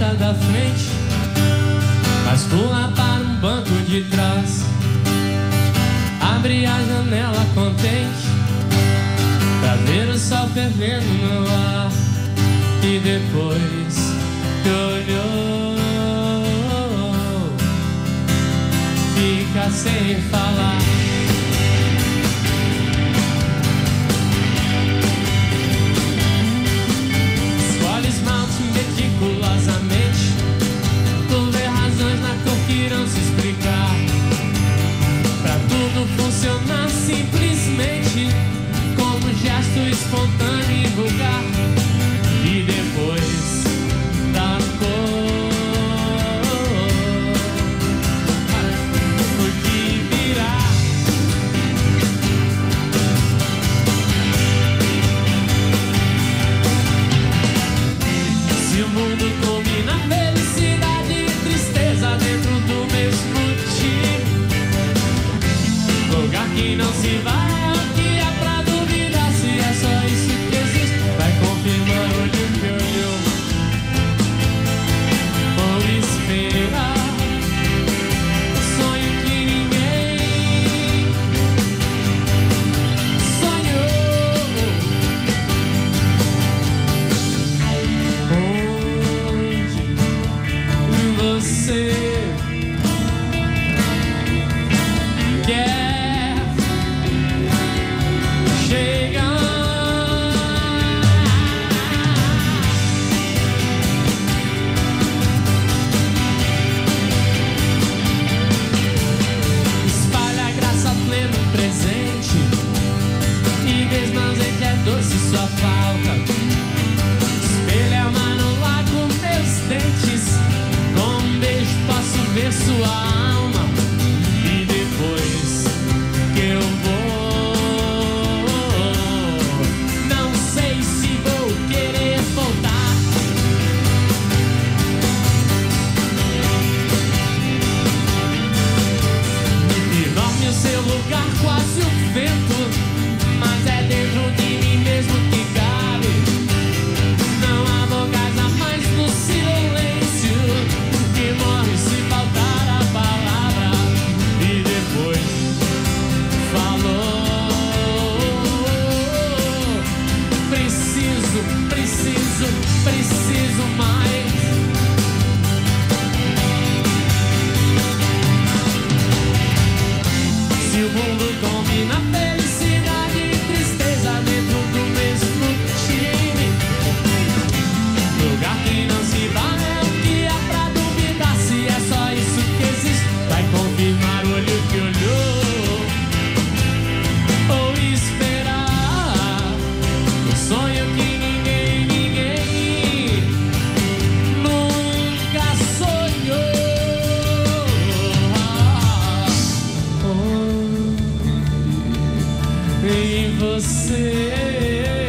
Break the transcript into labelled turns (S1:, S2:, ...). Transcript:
S1: porta da frente, mas pula para um banco de trás. Abre a janela contente pra ver o sol fervendo no ar. E depois que olhou, fica sem falar. Escolhe esmalte meticulosamente, por ver razões na cor que irão se explicar. Pra tudo funcionar simplesmente como gesto espontâneo e vulgar. E depois da cor, o que virá? Se o mundo combina felicidade e tristeza dentro do mesmo time, lugar que não se vai. Doce sua falta, espelha a mano lá com meus dentes. Com um beijo posso ver sua alma. E depois que eu vou, não sei se vou querer voltar. Enorme o seu lugar, quase o vento, mas é dentro de mim mesmo que cabe. Não há vogais a mais no silêncio, que morre se faltar a palavra. E depois falou: preciso, preciso, preciso mais. Se o mundo combina felicidade e tristeza dentro do mesmo time, lugar que não se vai é o que há pra duvidar. Se é só isso que existe, vai confirmar o olho que olhou, ou esperar um sonho que ninguém nunca sonhou. Em você